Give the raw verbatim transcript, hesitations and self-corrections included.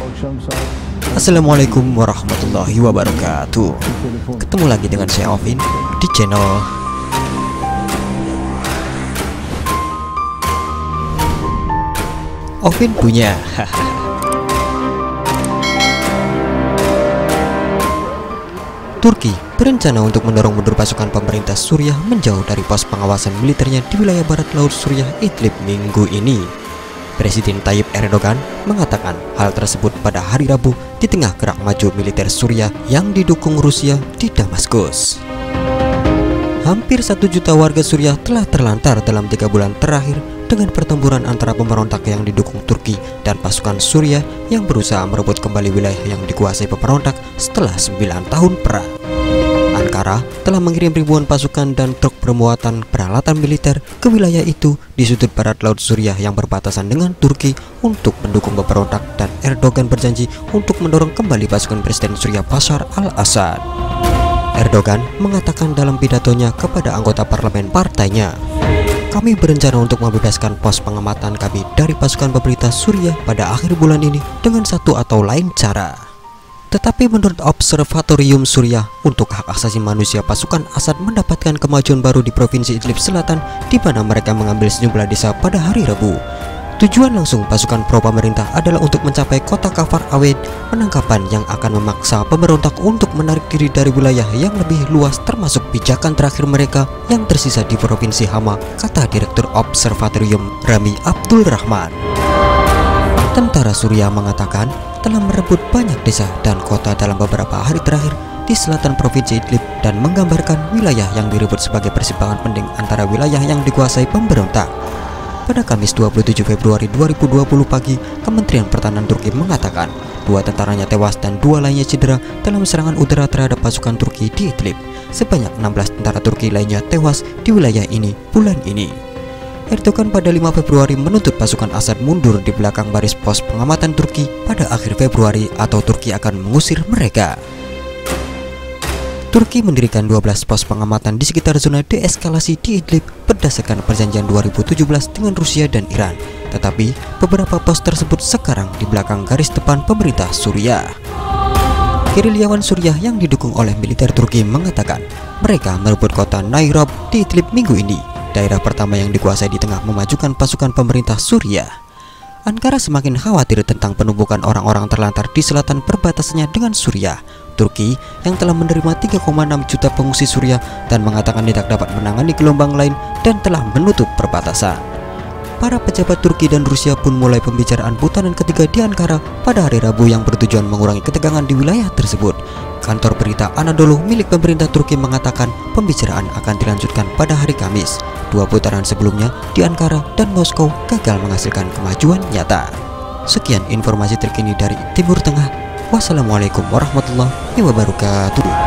Assalamualaikum warahmatullahi wabarakatuh. Ketemu lagi dengan saya Ovin di channel Ovin punya. Turki berencana untuk mendorong mundur pasukan pemerintah Suriah menjauh dari pos pengawasan militernya di wilayah barat laut Suriah Idlib minggu ini. Presiden Tayyip Erdogan mengatakan hal tersebut pada hari Rabu di tengah gerak maju militer Suriah yang didukung Rusia di Damaskus. Hampir satu juta warga Suriah telah terlantar dalam tiga bulan terakhir dengan pertempuran antara pemberontak yang didukung Turki dan pasukan Suriah yang berusaha merebut kembali wilayah yang dikuasai pemberontak setelah sembilan tahun perang. Ankara telah mengirim ribuan pasukan dan truk bermuatan peralatan militer ke wilayah itu di sudut barat laut Suriah yang berbatasan dengan Turki untuk mendukung pemberontak, dan Erdogan berjanji untuk mendorong kembali pasukan Presiden Suriah Bashar al-Assad. Erdogan mengatakan dalam pidatonya kepada anggota parlemen partainya, "Kami berencana untuk membebaskan pos pengamatan kami dari pasukan pemerintah Suriah pada akhir bulan ini dengan satu atau lain cara." Tetapi menurut Observatorium Suriah untuk Hak Asasi Manusia, pasukan Assad mendapatkan kemajuan baru di Provinsi Idlib Selatan, di mana mereka mengambil sejumlah desa pada hari Rabu. Tujuan langsung pasukan pro pemerintah adalah untuk mencapai kota Kafar Awed, penangkapan yang akan memaksa pemberontak untuk menarik diri dari wilayah yang lebih luas, termasuk pijakan terakhir mereka yang tersisa di Provinsi Hama, kata Direktur Observatorium Rami Abdul Rahman. Tentara Suriah mengatakan telah merebut banyak desa dan kota dalam beberapa hari terakhir di selatan Provinsi Idlib dan menggambarkan wilayah yang direbut sebagai persimpangan penting antara wilayah yang dikuasai pemberontak. Pada Kamis dua puluh tujuh Februari dua ribu dua puluh pagi, Kementerian Pertahanan Turki mengatakan dua tentaranya tewas dan dua lainnya cedera dalam serangan udara terhadap pasukan Turki di Idlib. Sebanyak enam belas tentara Turki lainnya tewas di wilayah ini bulan ini. Erdogan pada lima Februari menuntut pasukan Assad mundur di belakang baris pos pengamatan Turki pada akhir Februari atau Turki akan mengusir mereka. Turki mendirikan dua belas pos pengamatan di sekitar zona deeskalasi di Idlib berdasarkan perjanjian dua ribu tujuh belas dengan Rusia dan Iran. Tetapi beberapa pos tersebut sekarang di belakang garis depan pemerintah Suriah. Gerilyawan Suriah yang didukung oleh militer Turki mengatakan mereka merebut kota Nairob di Idlib minggu ini, daerah pertama yang dikuasai di tengah memajukan pasukan pemerintah Suriah. Ankara semakin khawatir tentang penumpukan orang-orang terlantar di selatan perbatasannya dengan Suriah. Turki yang telah menerima tiga koma enam juta pengungsi Suriah dan mengatakan tidak dapat menangani gelombang lain dan telah menutup perbatasan. Para pejabat Turki dan Rusia pun mulai pembicaraan putaran ketiga di Ankara pada hari Rabu yang bertujuan mengurangi ketegangan di wilayah tersebut. Kantor berita Anadolu milik pemerintah Turki mengatakan pembicaraan akan dilanjutkan pada hari Kamis. Dua putaran sebelumnya di Ankara dan Moskow gagal menghasilkan kemajuan nyata. Sekian informasi terkini dari Timur Tengah. Wassalamualaikum warahmatullahi wabarakatuh.